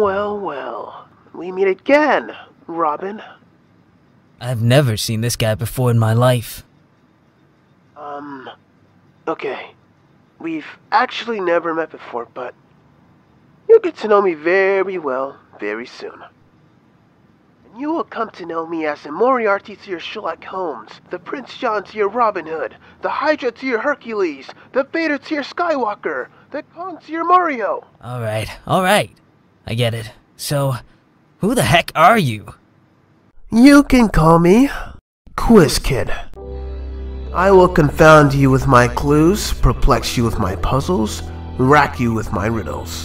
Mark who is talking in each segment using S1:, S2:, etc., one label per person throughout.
S1: Well, well. We meet again, Robin.
S2: I've never seen this guy before in my life.
S1: Okay. We've actually never met before, but you'll get to know me very well very soon. And you will come to know me as the Moriarty to your Sherlock Holmes, the Prince John to your Robin Hood, the Hydra to your Hercules, the Vader to your Skywalker, the Kong to your Mario.
S2: Alright. I get it. So, who the heck are you?
S1: You can call me Kwiz Kid. I will confound you with my clues, perplex you with my puzzles, rack you with my riddles.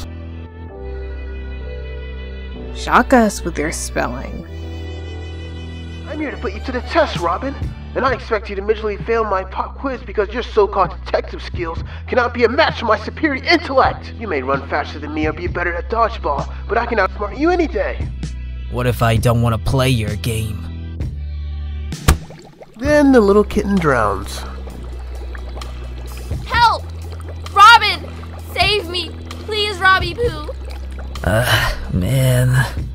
S3: Shock us with your spelling.
S1: I'm here to put you to the test, Robin, and I expect you to miserably fail my pop quiz because your so-called detective skills cannot be a match for my superior intellect. You may run faster than me or be better at dodgeball, but I can outsmart you any day.
S2: What if I don't want to play your game?
S1: Then the little kitten drowns.
S4: Help! Robin! Save me! Please, Robbie Poo!
S2: Man.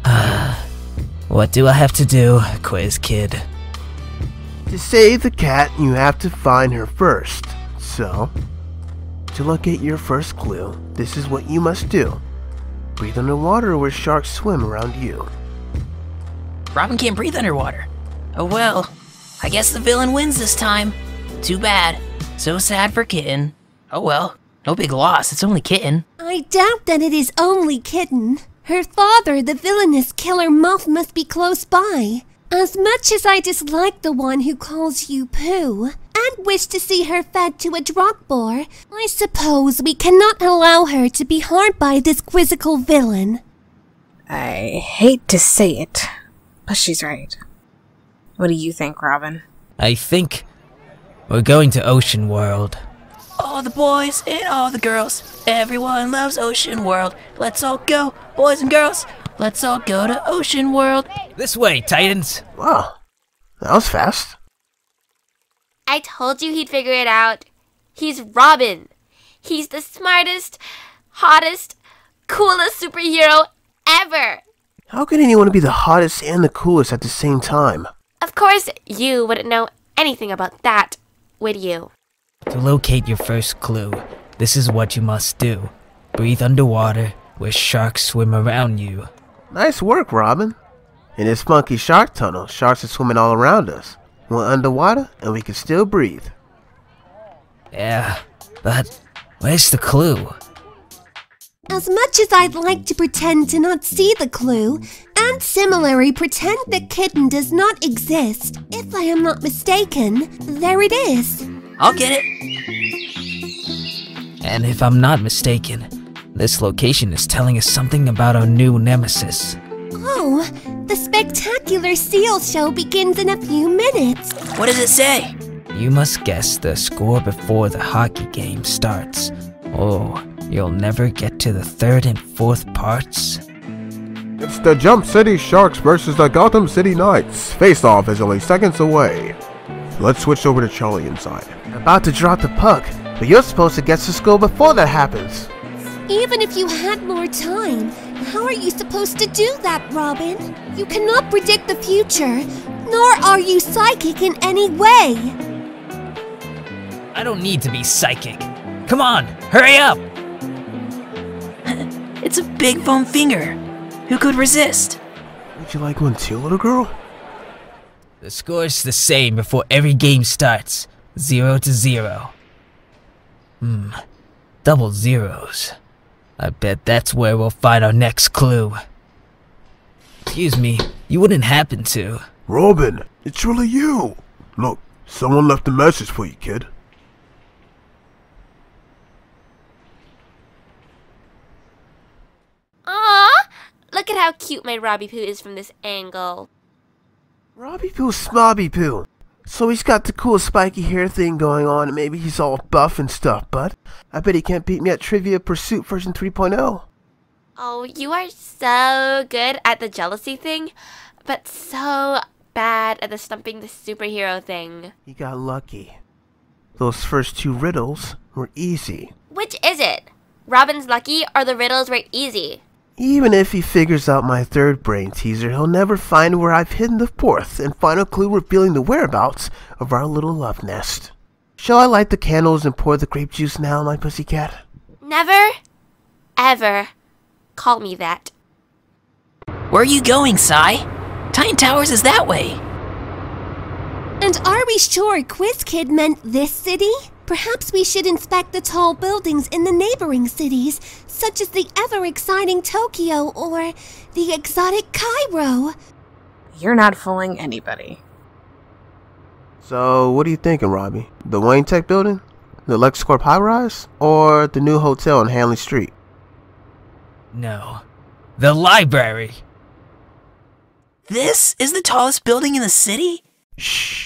S2: What do I have to do, Kwiz Kid?
S1: To save the cat, you have to find her first. So, to locate your first clue, this is what you must do. Breathe underwater where sharks swim around you.
S5: Robin can't breathe underwater. Oh well. I guess the villain wins this time. Too bad. So sad for Kitten. Oh well. No big loss. It's only Kitten.
S6: I doubt that it is only Kitten. Her father, the villainous killer Muff, must be close by. As much as I dislike the one who calls you Pooh, and wish to see her fed to a drug boar, I suppose we cannot allow her to be harmed by this quizzical villain.
S3: I hate to say it, but she's right. What do you think, Robin?
S2: I think we're going to Ocean World.
S5: All the boys and all the girls. Everyone loves Ocean World. Let's all go, boys and girls. Let's all go to Ocean World.
S2: This way, Titans.
S1: Wow, that was fast.
S4: I told you he'd figure it out. He's Robin. He's the smartest, hottest, coolest superhero ever.
S1: How can anyone be the hottest and the coolest at the same time?
S4: Of course, you wouldn't know anything about that, would you?
S2: To locate your first clue, this is what you must do. Breathe underwater where sharks swim around you.
S1: Nice work, Robin. In this funky shark tunnel, sharks are swimming all around us. We're underwater and we can still breathe.
S2: Yeah, but where's the clue?
S6: As much as I'd like to pretend to not see the clue, and similarly pretend that Kitten does not exist, if I am not mistaken, there it is.
S5: I'll get it.
S2: And if I'm not mistaken, this location is telling us something about our new nemesis.
S6: Oh, the spectacular seal show begins in a few minutes.
S5: What does it say?
S2: You must guess the score before the hockey game starts. Oh, you'll never get to the third and fourth parts.
S7: It's the Jump City Sharks versus the Gotham City Knights. Face-off is only seconds away. Let's switch over to Charlie inside.
S1: About to drop the puck, but you're supposed to guess the score before that happens.
S6: Even if you had more time, how are you supposed to do that, Robin? You cannot predict the future, nor are you psychic in any way.
S2: I don't need to be psychic. Come on, hurry up!
S5: It's a big foam finger. Who could resist?
S1: Would you like one too, little girl?
S2: The score's the same before every game starts. 0-0. Double zeros. I bet that's where we'll find our next clue. Excuse me, you wouldn't happen to.
S7: Robin, it's really you. Look, someone left a message for you, kid.
S4: Aww! Look at how cute my Robbie Poo is from this angle.
S1: Robbie Poo's Smobby Poo. So he's got the cool spiky hair thing going on, and maybe he's all buff and stuff, but I bet he can't beat me at Trivia Pursuit version 3.0.
S4: Oh, you are so good at the jealousy thing, but so bad at the stumping the superhero thing.
S1: He got lucky. Those first two riddles were easy.
S4: Which is it? Robin's lucky or the riddles were easy?
S1: Even if he figures out my third brain teaser, he'll never find where I've hidden the fourth and final clue revealing the whereabouts of our little love nest. Shall I light the candles and pour the grape juice now, my pussycat?
S4: Never, ever call me that.
S5: Where are you going, Sai? Titan Towers is that way.
S6: And are we sure Kwiz Kid meant this city? Perhaps we should inspect the tall buildings in the neighboring cities, such as the ever-exciting Tokyo or the exotic Cairo.
S3: You're not fooling anybody.
S1: So, what are you thinking, Robbie? The Wayne Tech building? The LexCorp high-rise? Or the new hotel on Hanley Street?
S2: No. The library!
S5: This is the tallest building in the city?
S1: Shh.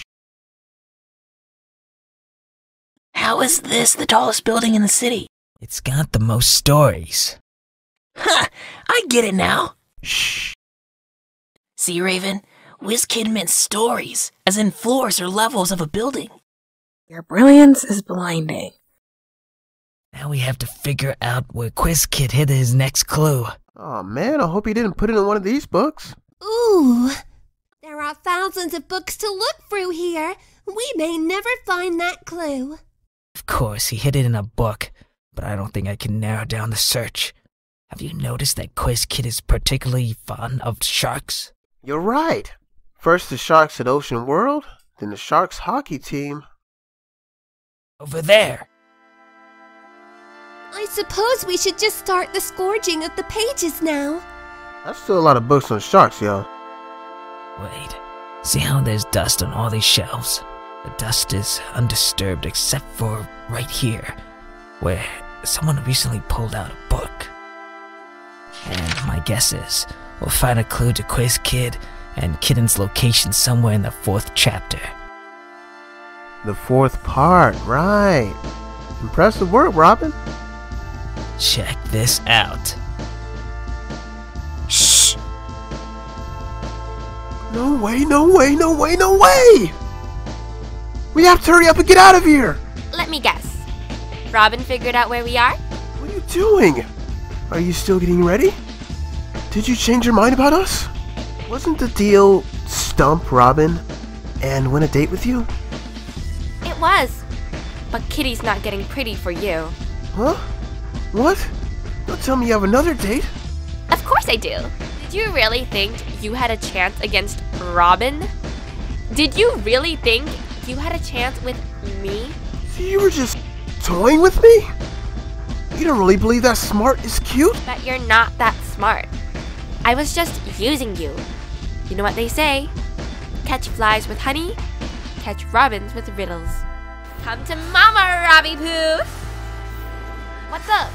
S5: How is this the tallest building in the city?
S2: It's got the most stories.
S5: Ha! I get it now.
S1: Shh.
S5: See, Raven? Kwiz Kid meant stories, as in floors or levels of a building.
S3: Your brilliance is blinding.
S2: Now we have to figure out where Kwiz Kid hid his next clue.
S1: Oh man, I hope he didn't put it in one of these books.
S6: Ooh, there are thousands of books to look through here. We may never find that clue.
S2: Of course, he hid it in a book, but I don't think I can narrow down the search. Have you noticed that Kwiz Kid is particularly fond of sharks?
S1: You're right. First the Sharks at Ocean World, then the Sharks hockey team.
S2: Over there!
S6: I suppose we should just start the scourging of the pages now.
S1: That's still a lot of books on sharks, yo.
S2: Wait, see how there's dust on all these shelves? The dust is undisturbed except for right here, where someone recently pulled out a book. And my guess is, we'll find a clue to Kwiz Kid and Kitten's location somewhere in the 4th chapter.
S1: The 4th part, right. Impressive work, Robin.
S2: Check this out.
S1: Shh! No way, no way, no way, no way! We have to hurry up and get out of here!
S4: Let me guess. Robin figured out where we are?
S1: What are you doing? Are you still getting ready? Did you change your mind about us? Wasn't the deal stump Robin and win a date with you?
S4: It was. But Kitty's not getting pretty for you.
S1: Huh? What? Don't tell me you have another date.
S4: Of course I do. Did you really think you had a chance against Robin? Did you really think you had a chance with me?
S1: So you were just toying with me? You don't really believe that smart is cute?
S4: But you're not that smart. I was just using you. You know what they say? Catch flies with honey, catch robins with riddles. Come to Mama, Robbie Poo! What's up?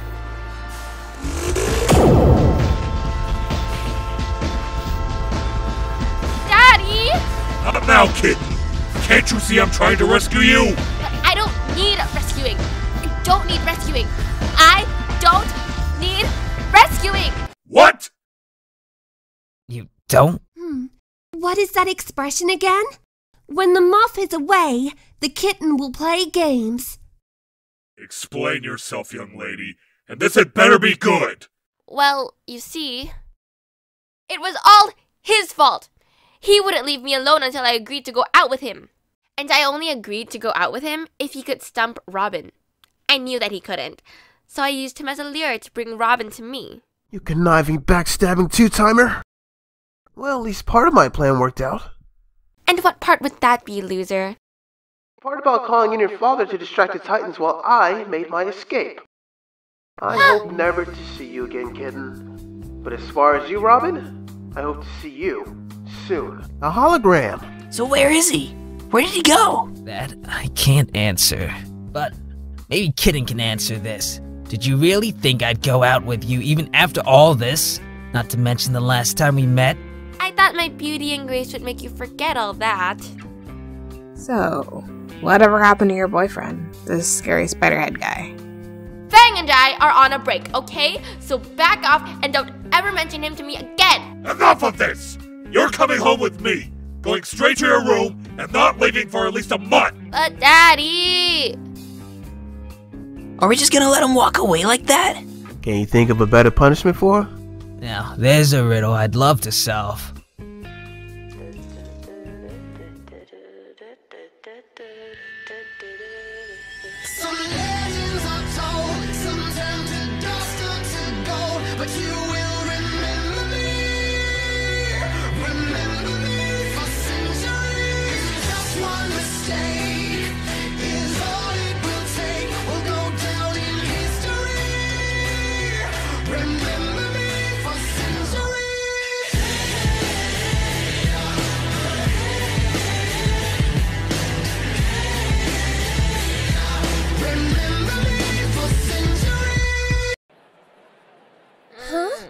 S4: Daddy!
S8: Not now, Kitten! Can't you see I'm trying to rescue you?
S4: But I don't need rescuing. I don't need rescuing. I don't need rescuing!
S8: What?
S2: You don't?
S6: What is that expression again? When the moth is away, the kitten will play games.
S8: Explain yourself, young lady, and this had better be good!
S4: Well, you see, it was all his fault. He wouldn't leave me alone until I agreed to go out with him. And I only agreed to go out with him if he could stump Robin. I knew that he couldn't, so I used him as a lure to bring Robin to me.
S1: You conniving, backstabbing two-timer. Well, at least part of my plan worked out.
S4: And what part would that be, loser?
S1: Part about calling in your father to distract the Titans while I made my escape. I hope never to see you again, Kitten. But as far as you, Robin, I hope to see you soon. A hologram.
S5: So where is he? Where did he go?
S2: That I can't answer. But maybe Kitten can answer this. Did you really think I'd go out with you even after all this? Not to mention the last time we met?
S4: I thought my beauty and grace would make you forget all that.
S3: So, whatever happened to your boyfriend? This scary spiderhead guy?
S4: Fang and I are on a break, okay? So back off and don't ever mention him to me again!
S8: Enough of this! You're coming home with me, going straight to your room, and not leaving for at least a month!
S4: But Daddy!
S5: Are we just gonna let him walk away like that?
S1: Can you think of a better punishment for her?
S2: Now, there's a riddle I'd love to solve.
S9: Some legends are told, some turn to dust or to gold, but you will remember me for centuries. Just one mistake is all it will take. We'll go down in history. Remember me for centuries.
S6: Huh?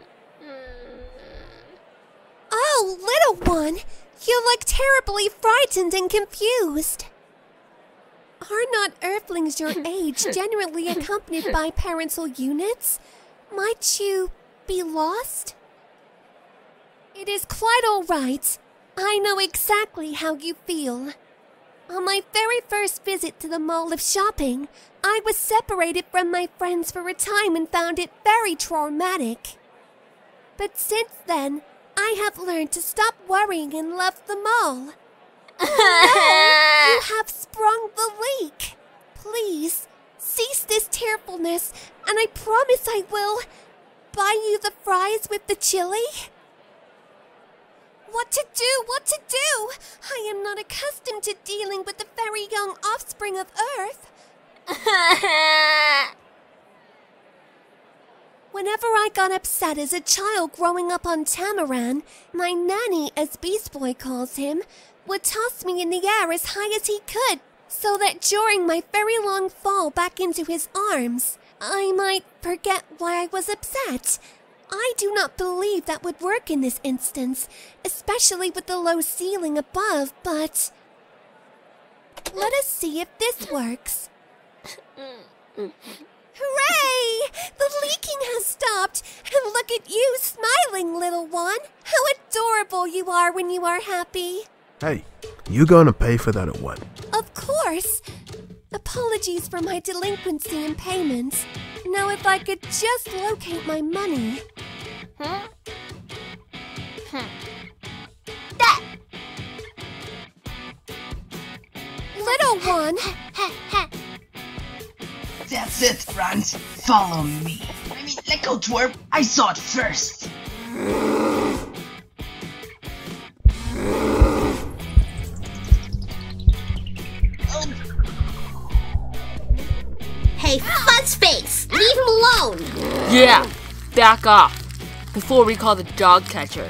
S6: Oh, little one! You look terribly frightened and confused. Are not earthlings your age generally accompanied by parental units? Might you be lost? It is quite all right. I know exactly how you feel. On my very first visit to the Mall of Shopping, I was separated from my friends for a time and found it very traumatic. But since then, I have learned to stop worrying and love the mall. You have sprung the leak. Please, cease this tearfulness, and I promise I will buy you the fries with the chili. What to do? What to do? I am not accustomed to dealing with the very young offspring of Earth. Whenever I got upset as a child growing up on Tamaran, my nanny, as Beast Boy calls him, would toss me in the air as high as he could, so that during my very long fall back into his arms, I might forget why I was upset. I do not believe that would work in this instance, especially with the low ceiling above, but let us see if this works. Hooray! The leaking has stopped, and look at you smiling, little one. How adorable you are when you are happy.
S7: Hey, you gonna pay for that or what?
S6: Of course. Apologies for my delinquency in payments. Now if I could just locate my money. Little one!
S10: That's it, Front. Follow me. I mean, let go, twerp. I saw it first.
S11: Hey, Fuzzface! Leave him alone!
S12: Yeah, back off. Before we call the dog catcher.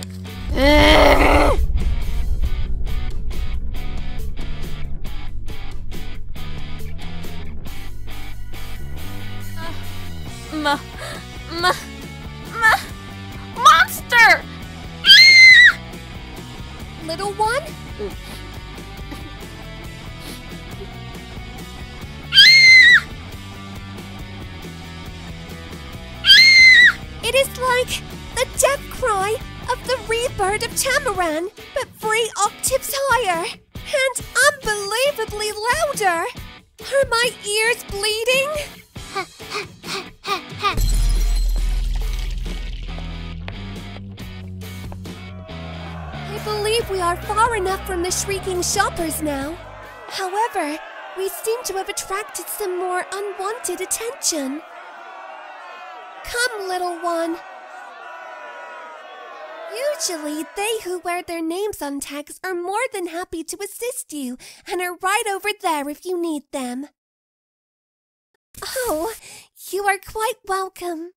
S12: Monster!
S6: Little one? It is like the death cry of the rebirth of Tamaran, but 3 octaves higher and unbelievably louder. Are my ears bleeding? I believe we are far enough from the shrieking shoppers now. However, we seem to have attracted some more unwanted attention. Come, little one. Usually, they who wear their names on tags are more than happy to assist you and are right over there if you need them. Oh, you are quite welcome.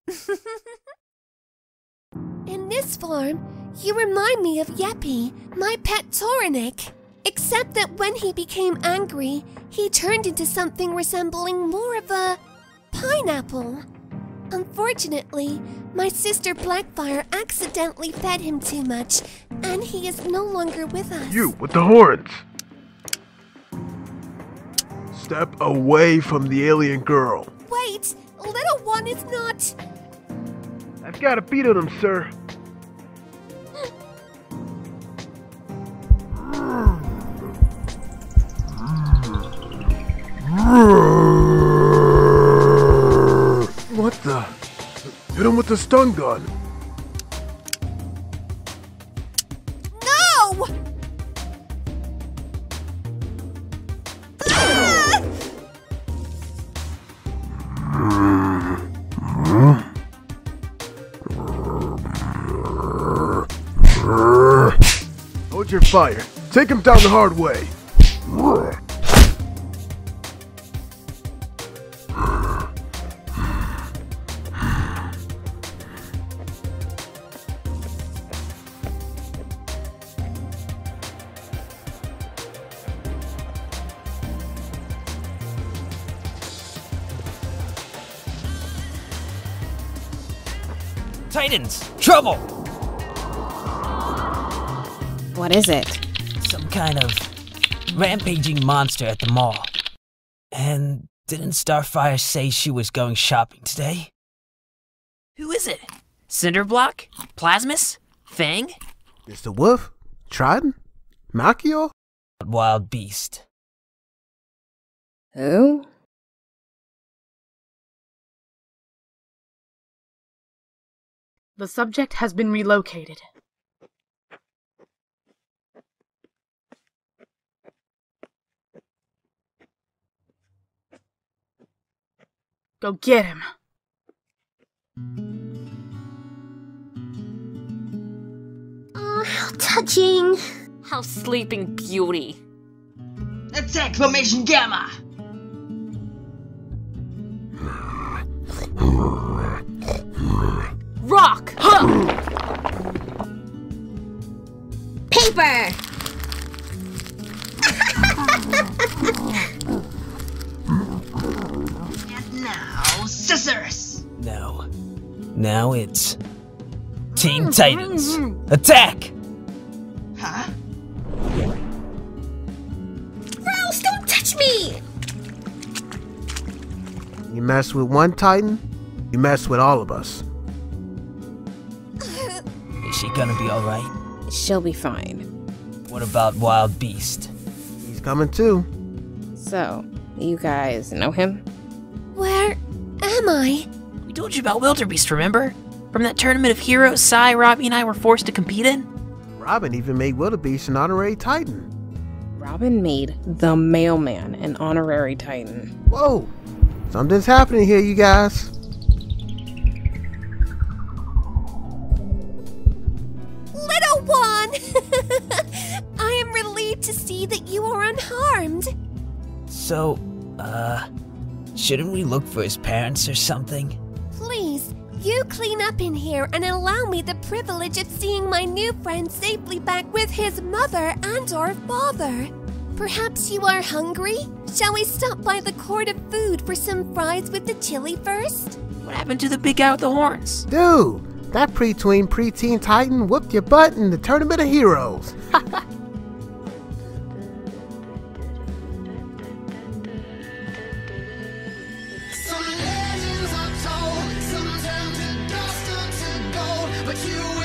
S6: In this form, you remind me of Yeppy, my pet Torenic. Except that when he became angry, he turned into something resembling more of a pineapple. Unfortunately, my sister Blackfire accidentally fed him too much, and he is no longer with us.
S7: You, with the horns! Step away from the alien girl.
S6: Wait, little one is not...
S7: I've got a beat on him, sir. What the? Hit him with the stun gun. your fire. Take him down the hard way.
S2: Titans! Trouble!
S3: What is it?
S2: Some kind of rampaging monster at the mall. And didn't Starfire say she was going shopping today?
S5: Who is it? Cinderblock? Plasmus? Fang?
S7: Mr. Wolf? Trident? Machio?
S2: Wildebeest.
S3: Who?
S13: The subject has been relocated. Go get him.
S11: Oh, how touching.
S12: How sleeping beauty.
S10: Attack formation gamma!
S12: Rock! Huh!
S11: Paper!
S10: And now, scissors!
S2: No. Now it's Teen Titans. Attack!
S10: Huh?
S11: Gross, don't touch me!
S7: You mess with one Titan, you mess with all of us.
S2: Is she gonna be alright?
S3: She'll be fine.
S2: What about Wildebeest?
S7: He's coming too.
S3: So, you guys know him?
S6: Where am I?
S5: We told you about Wildebeest, remember? From that tournament of heroes Sai, Robbie, and I were forced to compete in?
S7: Robin even made Wildebeest an honorary Titan.
S3: Robin made the mailman an honorary Titan.
S7: Whoa! Something's happening here, you guys.
S6: Little one! I am relieved to see that you are unharmed.
S2: So, shouldn't we look for his parents or something?
S6: Please, you clean up in here and allow me the privilege of seeing my new friend safely back with his mother and our father. Perhaps you are hungry? Shall we stop by the court of food for some fries with the chili first?
S5: What happened to the big guy with the horns?
S7: Dude, that preteen Titan whooped your butt in the Tournament of Heroes.
S9: Some legends are told, some turn to dust or to gold, but you